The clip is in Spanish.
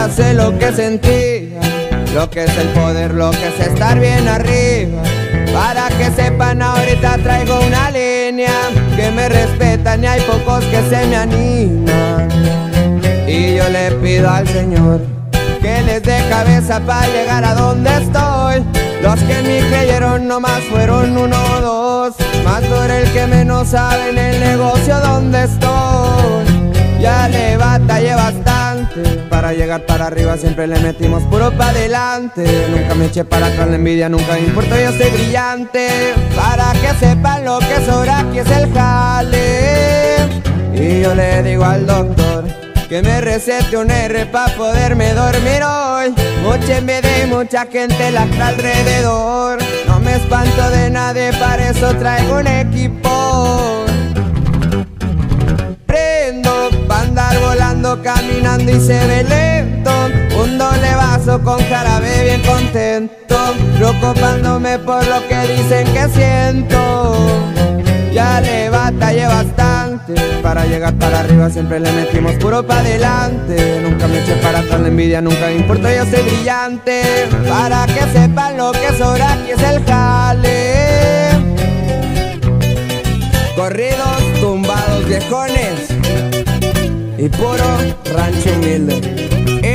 ya sé lo que sentía, lo que es el poder, lo que es estar bien arriba. Para que sepan, ahorita traigo una línea que me respetan y hay pocos que se me animan. Y yo le pido al Señor que les dé cabeza para llegar a donde estoy. Los que en mí creyeron nomás fueron uno o dos, más por el que menos sabe en el negocio donde estoy. Ya le batallé bastante, para llegar para arriba siempre le metimos puro pa' adelante. Nunca me eché para atrás, la envidia nunca me importó, yo soy brillante. Para que sepan lo que es ahora, aquí es el jale. Y yo le digo al doctor que me recete un R pa' poderme dormir hoy. Mucha envidia y mucha gente la está alrededor. No me espanto de nadie, para eso traigo un equipo. Prendo pa' andar volando, caminando y se ve lento. Un doble vaso con jarabe bien contento, preocupándome por lo que dicen que siento. Ya le batallé bastante, para llegar para arriba siempre le metimos puro pa' adelante. Nunca me eché para atrás, la envidia nunca me importó, yo soy brillante. Para que sepan lo que es ahora, aquí es el jale. Corridos, tumbados, viejones y puro rancho humilde.